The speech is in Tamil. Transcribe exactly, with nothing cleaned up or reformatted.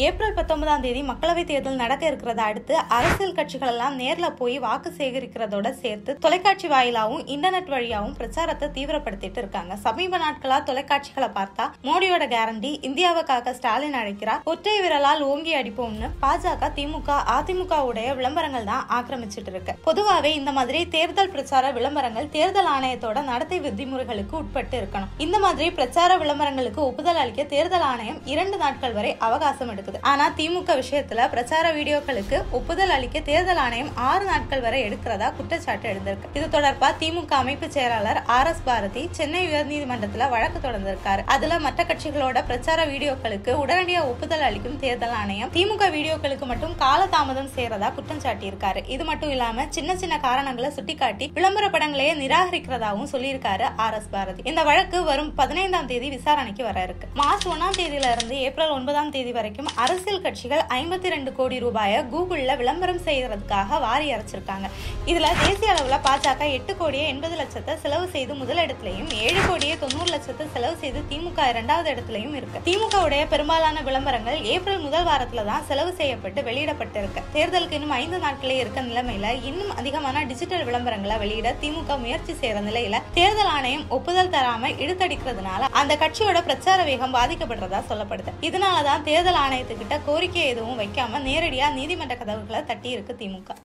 ஏப்ரல் பத்தொன்பதாம் தேதி மக்களவை தேர்தல் நடக்க இருக்கிறத அடுத்து அரசியல் கட்சிகள் எல்லாம் நேர்ல போய் வாக்கு சேகரிக்கிறதோட சேர்த்து தொலைக்காட்சி வாயிலாவும் இன்டர்நெட் வழியாவும் பிரச்சாரத்தை தீவிரப்படுத்திட்டு இருக்காங்க. சமீப நாட்களா தொலைக்காட்சிகளை பார்த்தா மோடியோட கேரண்டி, இந்தியாவை காக்க ஸ்டாலின் அழைக்கிறார், ஒற்றை விரலால் ஓங்கி அடிப்போம்னு பாஜக, திமுக, அதிமுக உடைய விளம்பரங்கள் தான் ஆக்கிரமிச்சிட்டு இருக்கு. பொதுவாவே இந்த மாதிரி தேர்தல் பிரச்சார விளம்பரங்கள் தேர்தல் ஆணையத்தோட நடத்தை விதிமுறைகளுக்கு உட்பட்டு இருக்கணும். இந்த மாதிரி பிரச்சார விளம்பரங்களுக்கு ஒப்புதல் அளிக்க தேர்தல் ஆணையம் இரண்டு நாட்கள் வரை அவகாசம் எடுக்குது. ஆனா திமுக விஷயத்துல பிரச்சார வீடியோக்களுக்கு ஒப்புதல் அளிக்க தேர்தல் ஆணையம் ஆறு நாட்கள் வரை எடுக்கிறதா குற்றச்சாட்டு எழுந்திருக்கு. இது தொடர்பா திமுக அமைப்பு செயலாளர் ஆர் எஸ் பாரதி சென்னை உயர்நீதிமன்றத்துல வழக்கு தொடர்ந்திருக்காரு. அதுல மற்ற கட்சிகளோட பிரச்சார வீடியோக்களுக்கு உடனடியாக ஒப்புதல் அளிக்கும் தேர்தல் ஆணையம் திமுக வீடியோக்களுக்கு மட்டும் காலதாமதம் செய்யறதா குற்றம் சாட்டியிருக்காரு. இது மட்டும் இல்லாம சின்ன சின்ன காரணங்களை சுட்டிக்காட்டி விளம்பர படங்களையே நிராகரிக்கிறதாவும் சொல்லியிருக்காரு ஆர் எஸ் பாரதி. இந்த வழக்கு வரும் பதினைந்தாம் தேதி விசாரணைக்கு வர இருக்கு. மார்ச் ஒன்னாம் தேதியில இருந்து ஏப்ரல் ஒன்பதாம் தேதி வரைக்கும் அரசியல் கட்சிகள் ஐம்பத்தி ரெண்டு கோடி ரூபாயை கூகுள்ல விளம்பரம் செய்யறதுக்காக வாரி அரைச்சிருக்காங்க. இதுல தேசிய அளவுல பாஜக எட்டு கோடியே எண்பது லட்சத்தை செலவு செய்து முதல் இடத்திலையும், ஏழு கோடியே தொண்ணூறு லட்சத்தை செலவு செய்து திமுக இரண்டாவது இடத்திலையும் இருக்கு. திமுக உடைய பெரும்பாலான விளம்பரங்கள் ஏப்ரல் முதல் வாரத்துல தான் செலவு செய்யப்பட்டு வெளியிடப்பட்டிருக்கு. தேர்தலுக்கு இன்னும் ஐந்து நாட்களே இருக்க நிலைமையில இன்னும் அதிகமான டிஜிட்டல் விளம்பரங்களை வெளியிட திமுக முயற்சி செய்யற நிலையில தேர்தல் ஆணையம் ஒப்புதல் தராம இழுத்தடிக்கிறதுனால அந்த கட்சியோட பிரச்சார வேகம் பாதிக்கப்படுறதா சொல்லப்படுது. இதனாலதான் தேர்தல் ஆணையத்துக்கிட்ட கோரிக்கை எதுவும் வைக்காம நேரடியா நீதிமன்ற கதவுகளை தட்டி இருக்கு திமுக.